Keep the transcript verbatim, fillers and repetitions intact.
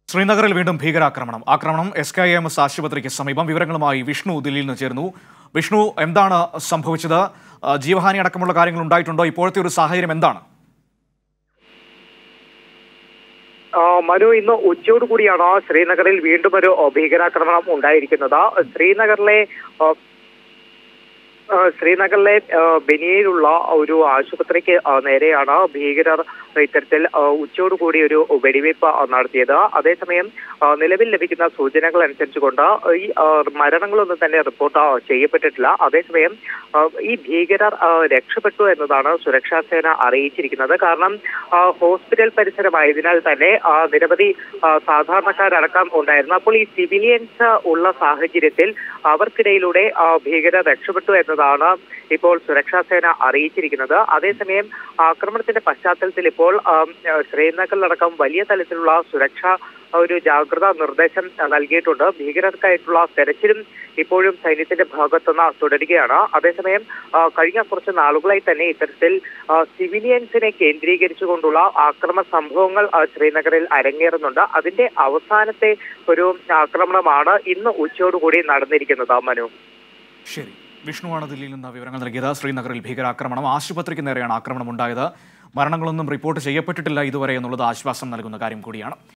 ശ്രീനഗറിൽ വീണ്ടും ഭീകരാക്രമണം. ആക്രമണം എസ് കെ എം എസ് ആശുപത്രിക്ക് സമീപം. വിവരങ്ങളുമായി വിഷ്ണു ദില്ലിയിൽ നിന്ന് ചേർന്നു. വിഷ്ണു, എന്താണ് സംഭവിച്ചത്? ജീവഹാനി അടക്കമുള്ള കാര്യങ്ങൾ ഉണ്ടായിട്ടുണ്ടോ? ഇപ്പോഴത്തെ ഒരു സാഹചര്യം എന്താണ്? മനു, ഇന്ന് ഉച്ചയോടുകൂടിയാണ് ശ്രീനഗറിൽ വീണ്ടും ഒരു ഭീകരാക്രമണം ഉണ്ടായിരിക്കുന്നത്. ശ്രീനഗറിലെ ശ്രീനഗറിലെ ബനിയയിലുള്ള ഒരു ആശുപത്രിക്ക് നേരെയാണ് ഭീകരർ ഇത്തരത്തിൽ ഉച്ചയോടുകൂടി ഒരു വെടിവയ്പ് നടത്തിയത്. അതേസമയം നിലവിൽ ലഭിക്കുന്ന സൂചനകൾ അനുസരിച്ചുകൊണ്ട് ഈ മരണങ്ങളൊന്നും തന്നെ റിപ്പോർട്ട് ചെയ്യപ്പെട്ടിട്ടില്ല. അതേസമയം ഈ ഭീകരർ രക്ഷപ്പെട്ടു എന്നതാണ് സുരക്ഷാ സേന അറിയിച്ചിരിക്കുന്നത്. കാരണം ഹോസ്പിറ്റൽ പരിസരമായതിനാൽ തന്നെ നിരവധി സാധാരണക്കാരടക്കം ഉണ്ടായിരുന്നു. അപ്പോൾ ഈ സിവിലിയൻസ് ഉള്ള സാഹചര്യത്തിൽ അവർക്കിടയിലൂടെ ഭീകരർ രക്ഷപ്പെട്ടു എന്നതാണ് ഇപ്പോൾ സുരക്ഷാ സേന അറിയിച്ചിരിക്കുന്നത്. അതേസമയം ആക്രമണത്തിന്റെ പശ്ചാത്തലത്തിൽ ഇപ്പോൾ ശ്രീനഗറിലടക്കം വലിയ തലത്തിലുള്ള സുരക്ഷാ ഒരു ജാഗ്രതാ നിർദ്ദേശം നൽകിയിട്ടുണ്ട്. ഭീകരർക്കായിട്ടുള്ള തെരച്ചിലും ഇപ്പോഴും സൈന്യത്തിന്റെ ഭാഗത്തുനിന്ന് തുടരുകയാണ്. അതേസമയം കഴിഞ്ഞ കുറച്ച് നാളുകളായി തന്നെ ഇത്തരത്തിൽ സിവിലിയൻസിനെ കേന്ദ്രീകരിച്ചുകൊണ്ടുള്ള ആക്രമണ സംഭവങ്ങൾ ശ്രീനഗറിൽ അരങ്ങേറുന്നുണ്ട്. അതിന്റെ അവസാനത്തെ ഒരു ആക്രമണമാണ് ഇന്ന് ഉച്ചയോടുകൂടി നടന്നിരിക്കുന്നത്. മനു, ശരി. വിഷ്ണുവാണ് ദില്ലിയിൽ നിന്ന് വിവരങ്ങൾ നൽകിയത്. ശ്രീനഗറിൽ ഭീകരാക്രമണം. ആശുപത്രിക്ക് നേരെയാണ് ആക്രമണം ഉണ്ടായത്. മരണങ്ങളൊന്നും റിപ്പോർട്ട് ചെയ്യപ്പെട്ടിട്ടില്ല ഇതുവരെ എന്നുള്ളത് ആശ്വാസം നൽകുന്ന കാര്യം കൂടിയാണ്.